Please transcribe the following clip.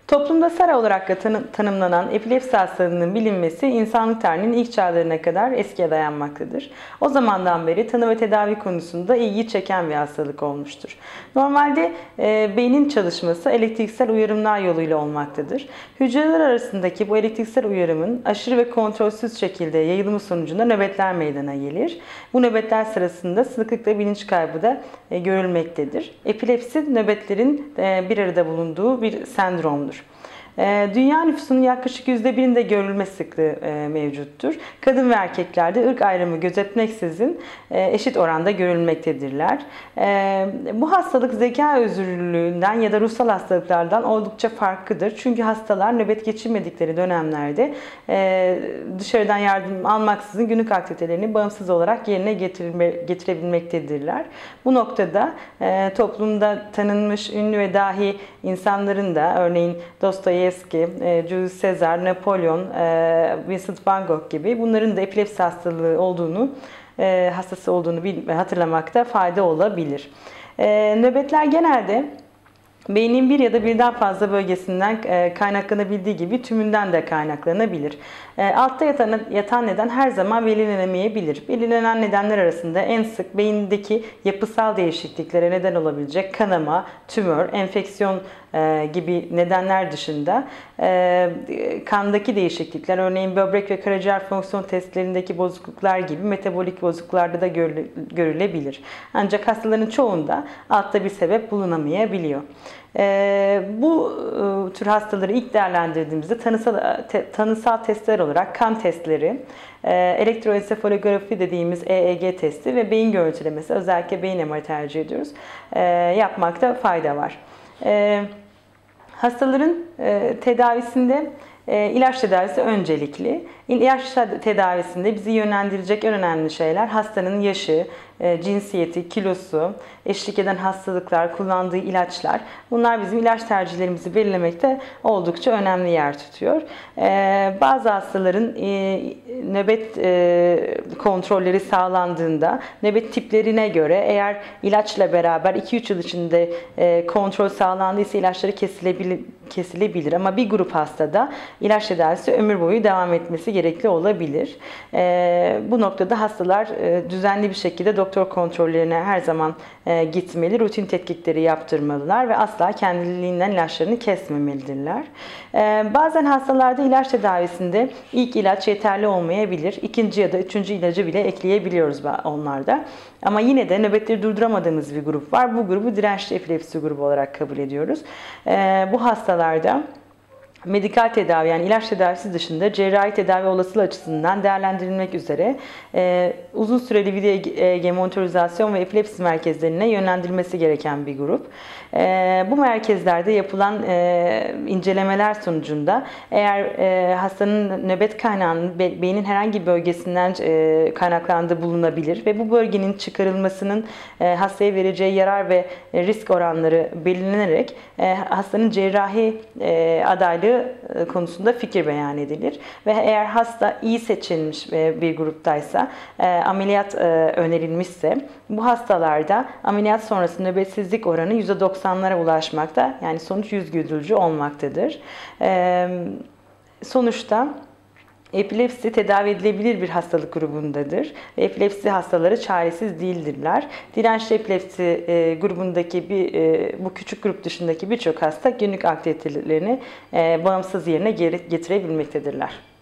Toplumda SARA olarak da tanımlanan epilepsi hastalığının bilinmesi insanlık tarihinin ilk çağlarına kadar eskiye dayanmaktadır. O zamandan beri tanı ve tedavi konusunda ilgi çeken bir hastalık olmuştur. Normalde beynin çalışması elektriksel uyarımlar yoluyla olmaktadır. Hücreler arasındaki bu elektriksel uyarımın aşırı ve kontrolsüz şekilde yayılımı sonucunda nöbetler meydana gelir. Bu nöbetler sırasında sıklıkla bilinç kaybı da görülmektedir. Epilepsi nöbetlerin bir arada bulunduğu bir sendromdur. Dünya nüfusunun yaklaşık %1'inde görülme sıklığı mevcuttur. Kadın ve erkeklerde ırk ayrımı gözetmeksizin eşit oranda görülmektedirler. Bu hastalık zeka özürlülüğünden ya da ruhsal hastalıklardan oldukça farklıdır. Çünkü hastalar nöbet geçirmedikleri dönemlerde dışarıdan yardım almaksızın günlük aktivitelerini bağımsız olarak yerine getirebilmektedirler. Bu noktada toplumda tanınmış ünlü ve dahi insanların da örneğin Dostoyevski, Julius Caesar, Napolyon, Vincent van Gogh gibi bunların da epilepsi hastalığı olduğunu, hastası olduğunu hatırlamakta fayda olabilir. Nöbetler genelde beynin bir ya da birden fazla bölgesinden kaynaklanabildiği gibi tümünden de kaynaklanabilir. Altta yatan neden her zaman belirlenemeyebilir. Belirlenen nedenler arasında en sık beyindeki yapısal değişikliklere neden olabilecek kanama, tümör, enfeksiyon gibi nedenler dışında kandaki değişiklikler, örneğin böbrek ve karaciğer fonksiyon testlerindeki bozukluklar gibi metabolik bozukluklarda da görülebilir. Ancak hastaların çoğunda altta bir sebep bulunamayabiliyor. Bu tür hastaları ilk değerlendirdiğimizde tanısal testler olarak kan testleri, elektroensefalografi dediğimiz EEG testi ve beyin görüntülemesi, özellikle beyin MR'i tercih ediyoruz, yapmakta fayda var. Hastaların tedavisinde ilaç tedavisi öncelikli. İlaç tedavisinde bizi yönlendirecek en önemli şeyler hastanın yaşı, cinsiyeti, kilosu, eşlik eden hastalıklar, kullandığı ilaçlar. Bunlar bizim ilaç tercihlerimizi belirlemekte oldukça önemli yer tutuyor. Bazı hastaların nöbet kontrolleri sağlandığında nöbet tiplerine göre eğer ilaçla beraber 2-3 yıl içinde kontrol sağlandıysa ilaçları kesilebilir. Ama bir grup hastada ilaç tedavisi ömür boyu devam etmesi gerekli olabilir. Bu noktada hastalar düzenli bir şekilde doktor kontrollerine her zaman gitmeli, rutin tetkikleri yaptırmalılar ve asla kendiliğinden ilaçlarını kesmemelidirler. Bazen hastalarda ilaç tedavisinde ilk ilaç yeterli olmayabilir. İkinci ya da üçüncü ilacı bile ekleyebiliyoruz onlarda. Ama yine de nöbetleri durduramadığımız bir grup var. Bu grubu dirençli epilepsi grubu olarak kabul ediyoruz. Bu hastalarda medikal tedavi, yani ilaç tedavisi dışında cerrahi tedavi olasılığı açısından değerlendirilmek üzere uzun süreli video EEG monitorizasyon ve epilepsi merkezlerine yönlendirilmesi gereken bir grup. Bu merkezlerde yapılan incelemeler sonucunda eğer hastanın nöbet kaynağının beynin herhangi bir bölgesinden kaynaklandığı bulunabilir ve bu bölgenin çıkarılmasının hastaya vereceği yarar ve risk oranları belirlenerek hastanın cerrahi adaylığı konusunda fikir beyan edilir. Ve eğer hasta iyi seçilmiş bir gruptaysa, ameliyat önerilmişse, bu hastalarda ameliyat sonrası nöbetsizlik oranı %90'lara ulaşmakta. Yani sonuç yüz güldürücü olmaktadır. Sonuçta epilepsi tedavi edilebilir bir hastalık grubundadır. Epilepsi hastaları çaresiz değildirler. Dirençli epilepsi grubundaki bu küçük grup dışındaki birçok hasta günlük aktivitelerini bağımsız yerine getirebilmektedirler.